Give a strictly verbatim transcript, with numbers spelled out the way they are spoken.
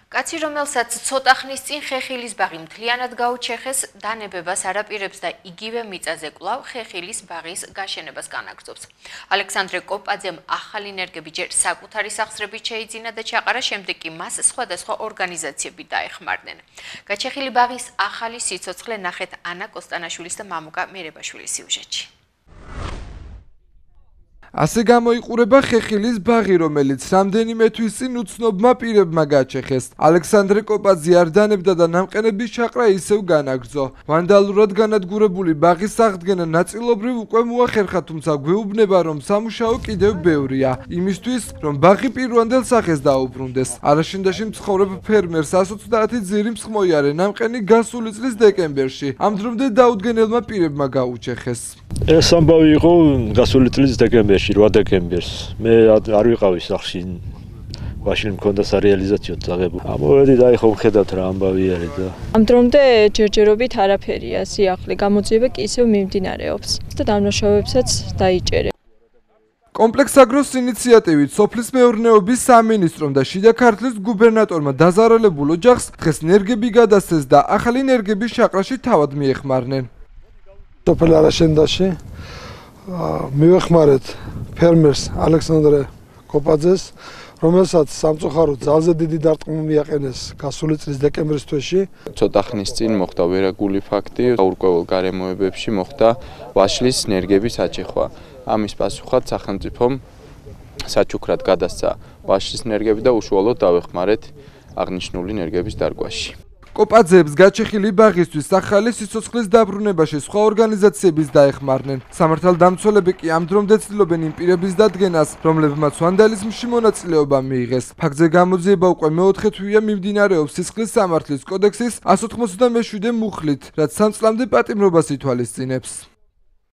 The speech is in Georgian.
კაცი, რომელსაც ცოტა ხნის წინ ხეხილის ბაღი მთლიანად გაუჩეხეს, დანებებას არაპირებს და იგივე მიწაზე კვლავ ხეხილის ბაღის გაშენებას განაგრძობს. ალექსანდრე კოპაძემ ახალი ენერგები ჯერ საკუთარი სახსრებით შეიძინა და ჩაყარა, შემდეგ კი მას სხვადასხვა ორგანიზაციები დაეხმარნენ. გაჩეხილი ბაღის ახალი სიცოცხლე ნახეთ ანა კოსტანაშვილის და მამუკა მერებაშვილის სიუჟეტში. ასე გამოიყურება ხეხილის ბაღი, რომელიც რამდენიმე თვის წინ უცნობმა პირებმა გაჩეხეს. ალექსანდრე კოპაძე არ დანებდა და ნამყენების ჩაყრა ისევ განაგრძო. ვანდალურად განადგურებული ბაღის აღდგენა ნაწილობრივ უკვე მოახერხა, თუმცა გვეუბნება, რომ სამუშაო კიდევ ბევრია. იმისთვის, რომ ბაღი პირვანდელ სახეს დაუბრუნდეს. არაშინდაში მცხოვრებ ფერმერს εκατს ოცდაათი ძირი მსხმოიარე ნამყენი გასული წლის დეკემბერში ამ დრომდე დაუდგენელმა პირებმა გაუჩეხეს. ეს ამბავი იყო გასული წლის დეკემბერში, რვა დეკემბერს. მე არ ვიყავი სახლში. მაშინ მქონდა სარეალიზაციო წაღებული. ამოვედი და ეხლა ვხედავთ რა ამბავი არის და ამ დრომდე ჯერჯერობით არაფერია, სიახლე გამოძიება კი ისევ მიმდინარეობს და დამნაშავეებსაც დაიჭერე. კომპლექს აგროს ინიციატივით სოფლის მეურნეობის სამინისტრომ და შიდა ქართლის გუბერნატორმა დაზარალებულ ოჯახს დღეს ენერგები გადასცეს და ახალი ენერგების ჩაყრაში თავად მიეხმარნენ. სოფელ არაშენდაში მივეხმარეთ ფერმერს ალექსანდრე კოპაძეს, რომელსაც სამწუხაროდ ძალზე დიდი დარტყმა მიაყენეს გასული წლის დეკემბრის თვეში. ცოტა ხნის წინ მოხდა ვერაგული ფაქტი, გაურკვეველ გარემოებებში მოხდა ვაშლის ენერგების აჩეხვა. ამის პასუხად სახელმწიფომ საჩუქრად გადასცა ვაშლის ენერგები და უშუალოდ დავეხმარეთ აღნიშნული ენერგების დარგვაში. კოპაძეებს გაჩეხილი ბაღისთვის ახალი სიცოცხლის დაბრუნებაში სხვა ორგანიზაციების დაეხმარნენ. სამართალდამცველები კი ამ დრომდე ცდილობენ იმ პირების დადგენას, რომლებმაც ვანდალიზმში მონაწილეობა მიიღეს. ფაქტზე გამოძიება უკვე მეოთხე თვეა მიმდინარეობს სისხლის სამართლის კოდექსის εκατს ოცდაოთხმოცდამეშვიდე მუხლით, რაც სამ წლამდე პატიმრობას ითვალისწინებს.